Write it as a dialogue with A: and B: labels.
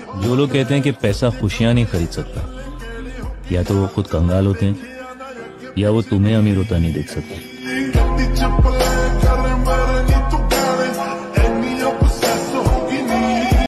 A: जो लोग कहते हैं कि पैसा खुशियां नहीं खरीद सकता, या तो वो खुद कंगाल होते हैं या वो तुम्हें अमीर होता नहीं देख सकते।